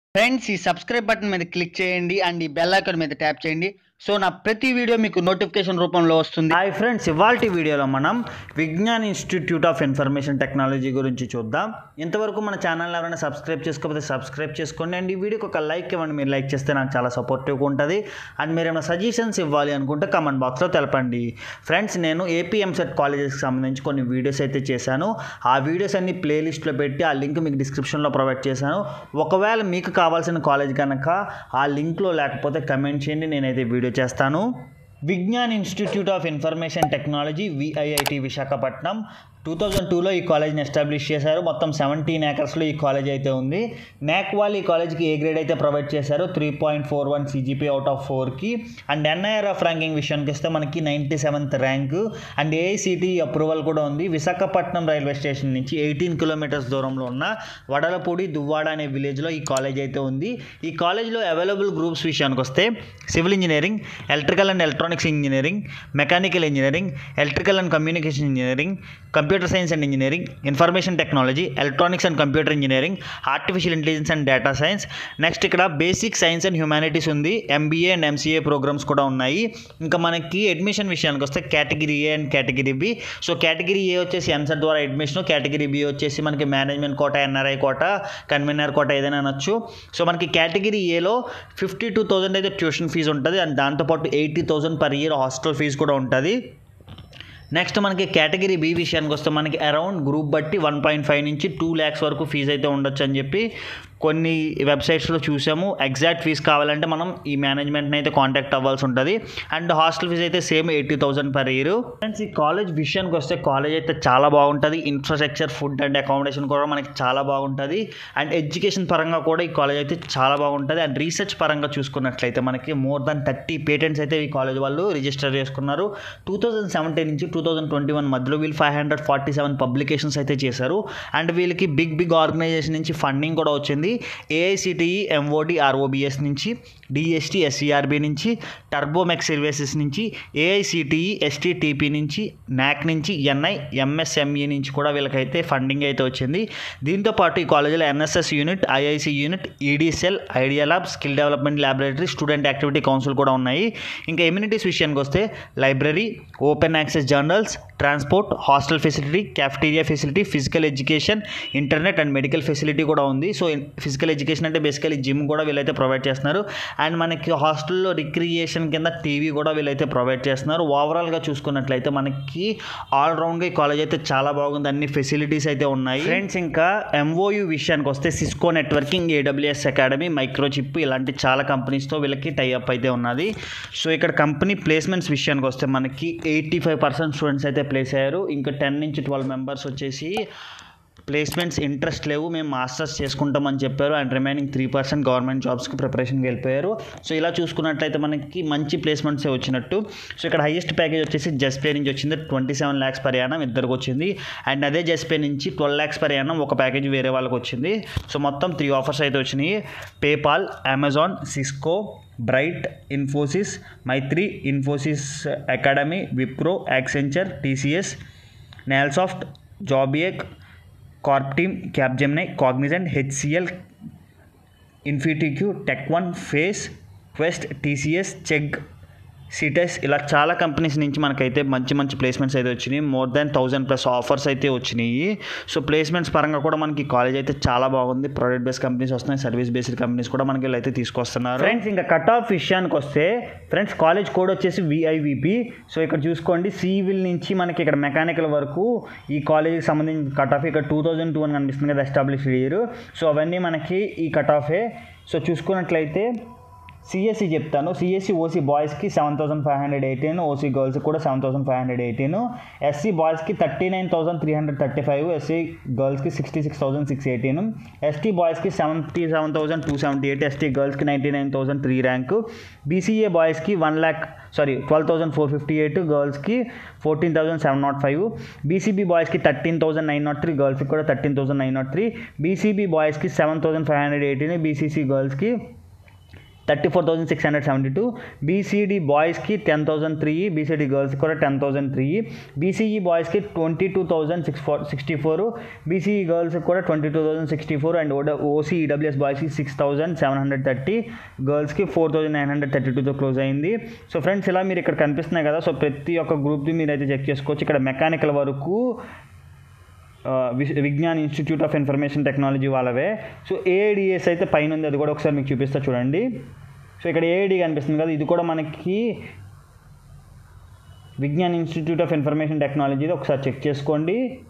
Friends ఈ subscribe button మీద click చేయండి అండ్ ఈ బెల్ ఐకాన్ మీద ట్యాప్ చేయండి సో నా ప్రతి వీడియో మీకు నోటిఫికేషన్ రూపంలో వస్తుంది. హాయ్ ఫ్రెండ్స్, ఇవాల్టి వీడియోలో మనం Vignan institute of information technology గురించి చూద్దాం. ఇంతవరకు మన ఛానల్ ఎవరైనా సబ్స్క్రైబ్ చేసుకోకపోతే సబ్స్క్రైబ్ చేసుకోండి అండ్ ఈ వీడియోకి ఒక లైక్ ఇవ్వండి. మీరు లైక్ చేస్తే నాకు చాలా సపోర్టివ్గా ఉంటుంది అండ్ మీరు ఏమైనా సజెషన్స్ ఇవ్వాలి అనుకుంటే కమెంట్ బాక్స్లో తెలపండి. ఫ్రెండ్స్, నేను ఏపీఎంసెట్ కాలేజెస్కి సంబంధించి కొన్ని వీడియోస్ అయితే చేశాను. ఆ వీడియోస్ అన్ని ప్లేలిస్ట్లో పెట్టి ఆ లింక్ మీకు డిస్క్రిప్షన్లో ప్రొవైడ్ చేశాను. ఒకవేళ మీకు కావాల్సిన కాలేజ్ కనుక ఆ లింక్లో లేకపోతే కమెంట్ చేయండి, నేనైతే వీడియో చేస్తాను. Vignan institute of information technology VIIT Visakhapatnam 2002లో ఈ కాలేజ్ని ఎస్టాబ్లిష్ చేశారు. మొత్తం 17 ఏకర్స్లో ఈ కాలేజ్ అయితే ఉంది. నాక్ వాళ్ళు ఈ కాలేజ్కి ఏ గ్రేడ్ అయితే ప్రొవైడ్ చేశారు, 3.41 CGPA అవుట్ ఆఫ్ 4కి. అండ్ NIRF ర్యాంకింగ్ విషయానికి వస్తే మనకి 97th rank and AICTE approval కూడా ఉంది. విశాఖపట్నం రైల్వే స్టేషన్ నుంచి 18 కిలోమీటర్స్ దూరంలో ఉన్న వడలపూడి దువ్వాడ అనే విలేజ్లో ఈ కాలేజ్ అయితే ఉంది. ఈ కాలేజ్లో అవైలబుల్ గ్రూప్స్ విషయానికి వస్తే civil engineering, electrical and electronics engineering, mechanical engineering, electrical and communication engineering, computer science and engineering, information technology, electronics and computer engineering, artificial intelligence and data science. Next ఇక్కడ basic science and humanities ఉంది. MBA and MCA programmes కూడా ఉన్నాయి. ఇంకా మనకి admission విషయానికి వస్తే category A and category B. So category A వచ్చేసి EAMCET ద్వారా అడ్మిషన్, కేటగిరీ B వచ్చేసి మనకి management quota, NRI quota, convener కోట ఏదైనా అనొచ్చు. సో మనకి కేటగిరీ Aలో 52,000 అయితే ట్యూషన్ ఫీజు ఉంటుంది అండ్ దాంతోపాటు 80,000 per year హాస్టల్ ఫీజు కూడా ఉంటుంది. నెక్స్ట్ మనకి కేటగిరీ B విషయానికి వస్తే మనకి అరౌండ్ గ్రూప్ బట్టి 1.5 నుంచి 2 lakhs వరకు ఫీజు అయితే ఉండొచ్చు అని చెప్పి కొన్ని వెబ్సైట్స్లో చూసాము. ఎగ్జాక్ట్ ఫీజు కావాలంటే మనం ఈ మేనేజ్మెంట్ని అయితే కాంటాక్ట్ అవ్వాల్సి ఉంటుంది. అండ్ హాస్టల్ ఫీజు అయితే సేమ్ 80,000 per year. ఫ్రెండ్స్, ఈ కాలేజ్ విషయానికి వస్తే కాలేజ్ అయితే చాలా బాగుంటుంది. ఇన్ఫ్రాస్ట్రక్చర్, ఫుడ్ అండ్ అకామిడేషన్ కూడా మనకి చాలా బాగుంటుంది. అండ్ ఎడ్యుకేషన్ పరంగా కూడా ఈ కాలేజ్ అయితే చాలా బాగుంటుంది. అండ్ రీసెర్చ్ పరంగా చూసుకున్నట్లయితే మనకి మోర్ దాన్ 30 పేటెంట్స్ అయితే ఈ కాలేజ్ వాళ్ళు రిజిస్టర్ చేసుకున్నారు. 2017 నుంచి 2021 మధ్యలో వీళ్ళు 547 పబ్లికేషన్స్ అయితే చేశారు. అండ్ వీళ్ళకి బిగ్ ఆర్గనైజేషన్ నుంచి ఫండింగ్ కూడా వచ్చింది. AICTE MOD ROBS నుంచి, DST SCRB నుంచి, టర్బోమెక్ సర్వీసెస్ నుంచి, AICTE STTP నుంచి, NAC నుంచి, NI MSME నుంచి కూడా వీళ్ళకైతే ఫండింగ్ అయితే వచ్చింది. దీంతోపాటు ఈ కాలేజీలో NSS unit, IIC unit, EDCell, idea lab, skill development laboratory, student activity council కూడా ఉన్నాయి. ఇంకా ఎమ్యూనిటీస్ విషయానికి వస్తే library, open access journals, transport, hostel facility, cafeteria facility, physical education, internet and medical facility కూడా ఉంది. సో ఫిజికల్ ఎడ్యుకేషన్ అంటే basically gym కూడా వీళ్ళైతే ప్రొవైడ్ చేస్తున్నారు. అండ్ మనకి హాస్టల్లో రిక్రియేషన్ కింద టీవీ కూడా వీళ్ళైతే ప్రొవైడ్ చేస్తున్నారు. ఓవరాల్గా చూసుకున్నట్లయితే మనకి ఆల్రౌండ్గా ఈ కాలేజ్ అయితే చాలా బాగుంది. అన్ని ఫెసిలిటీస్ అయితే ఉన్నాయి. ఫ్రెండ్స్, ఇంకా MOU విషయానికి వస్తే Cisco networking, AWS academy, microchip ఇలాంటి చాలా కంపెనీస్తో వీళ్ళకి టైఅప్ అయితే ఉన్నది. సో ఇక్కడ కంపెనీ ప్లేస్మెంట్స్ విషయానికి వస్తే మనకి 85% స్టూడెంట్స్ అయితే ప్లేస్ అయ్యారు. ఇంకా 10 నుంచి 12 మెంబర్స్ వచ్చేసి ప్లేస్మెంట్స్ ఇంట్రెస్ట్ లేవు, మేము మాస్టర్స్ చేసుకుంటామని చెప్పారు. అండ్ రిమైనింగ్ 3% గవర్నమెంట్ జాబ్స్కి ప్రిపరేషన్కి వెళ్ళిపోయారు. సో ఇలా చూసుకున్నట్లయితే మనకి మంచి ప్లేస్మెంట్సే వచ్చినట్టు. సో ఇక్కడ హైయెస్ట్ ప్యాకేజ్ వచ్చేసి జస్పే నుంచి వచ్చింది 27 lakhs per annum ఇద్దరికి వచ్చింది. అండ్ అదే జస్పే నుంచి 12 lakhs per annum ఒక ప్యాకేజ్ వేరే వాళ్ళకి వచ్చింది. సో మొత్తం 3 ఆఫర్స్ అయితే వచ్చినాయి. PayPal, Amazon, Cisco, Bright, Infosys, Maitri, Infosys academy, Wipro, Accenture, TCS, Nelsoft, జాబియేక్, corp team, Capgemini, Cognizant, HCL, ఇన్ఫిటిక్యూ, టెక్1, ఫేస్, క్వెస్ట్, TCS, చెగ్, సిటెస్ ఇలా చాలా కంపెనీస్ నుంచి మనకైతే మంచి ప్లేస్మెంట్స్ అయితే వచ్చినాయి. మోర్ దాన్ 1000+ ఆఫర్స్ అయితే వచ్చినాయి. సో ప్లేస్మెంట్స్ పరంగా కూడా మనకి కాలేజ్ అయితే చాలా బాగుంది. ప్రోడక్ట్ బేస్డ్ కంపెనీస్ వస్తున్నాయి, సర్వీస్ బేస్డ్ కంపెనీస్ కూడా మనకి అయితే తీసుకొస్తున్నారు. ఫ్రెండ్స్, ఇంకా కట్ ఆఫ్ విషయానికి వస్తే ఫ్రెండ్స్ కాలేజ్ కోడ్ వచ్చేసి VIVP. సో ఇక్కడ చూసుకోండి, సివిల్ నుంచి మనకి ఇక్కడ మెకానికల్ వరకు ఈ కాలేజీకి సంబంధించిన కట్ ఆఫ్ ఇక్కడ 2002 అని కనిపిస్తుంది కదా ఎస్టాబ్లిష్ ఇయర్. సో అవన్నీ మనకి ఈ కట్ ఆఫే. సో చూసుకున్నట్లయితే CSE చెప్తాను. CSE OC బాయ్స్కి 7,518, OC గర్ల్స్కి కూడా 7,518, SC బాయ్స్కి 39,335, SC గర్ల్స్కి 66,618, ST బాయ్స్కి 77,278, ST గర్ల్స్కి 99,003 ర్యాంకు, BCA బాయ్స్కి 12,458, గర్ల్స్కి 14,705, BCB బాయ్స్కి 13,903, గర్ల్స్కి కూడా 13,903, BCB బాయ్స్కి 7,518, BCC గర్ల్స్కి 34,672. BCD బాయ్స్కి 10,003, BCD గర్ల్స్కి కూడా 10,003, BCE బాయ్స్కి 22,664, BCE గర్ల్స్కి కూడా 22,064 అండ్ OC EWS బాయ్స్కి 6,730, గర్ల్స్కి 4,932తో క్లోజ్ అయింది. సో ఫ్రెండ్స్ ఇలా మీరు ఇక్కడ కనిపిస్తున్నాయి కదా, సో ప్రతి ఒక్క గ్రూప్ది మీరైతే చెక్ చేసుకోవచ్చు. ఇక్కడ మెకానికల్ వరకు Vignan institute of information technology వాళ్ళవే. సో AIDS అయితే పైన ఉంది, అది కూడా ఒకసారి మీకు చూపిస్తా చూడండి. సో ఇక్కడ AID కనిపిస్తుంది కదా, ఇది కూడా మనకి విజ్ఞాన్ ఇన్స్టిట్యూట్ ఆఫ్ ఇన్ఫర్మేషన్ టెక్నాలజీది, ఒకసారి చెక్ చేసుకోండి.